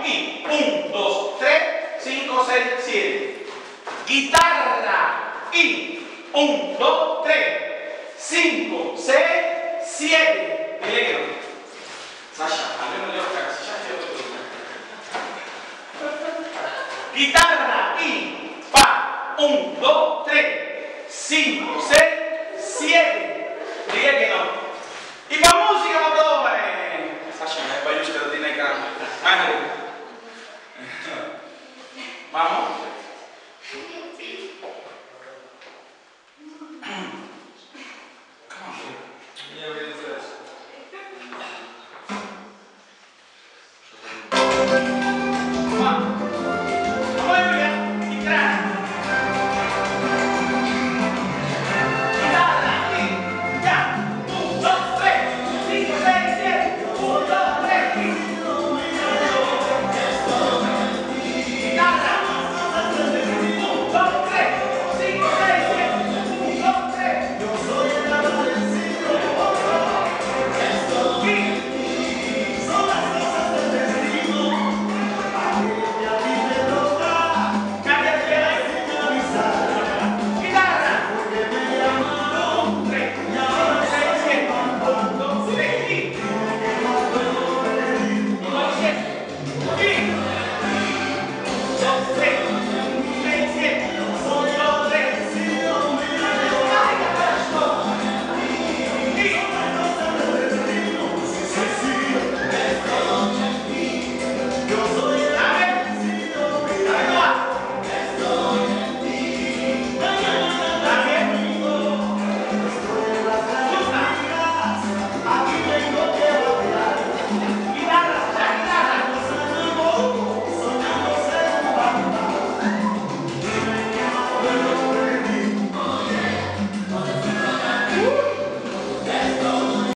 I. 1, 2, 3, 5, 6, 7. Chitarra. I. 1, 2, 3, 5, 6, 7. Dile que no. Sasha, almeno le occhi, Sasha ti ho chitarra. I. Fa. 1, 2, 3, 5, 6, 7. Dile che no. I fa musica ma dove? Sasha, ne vai giusto da dire che. Vamos.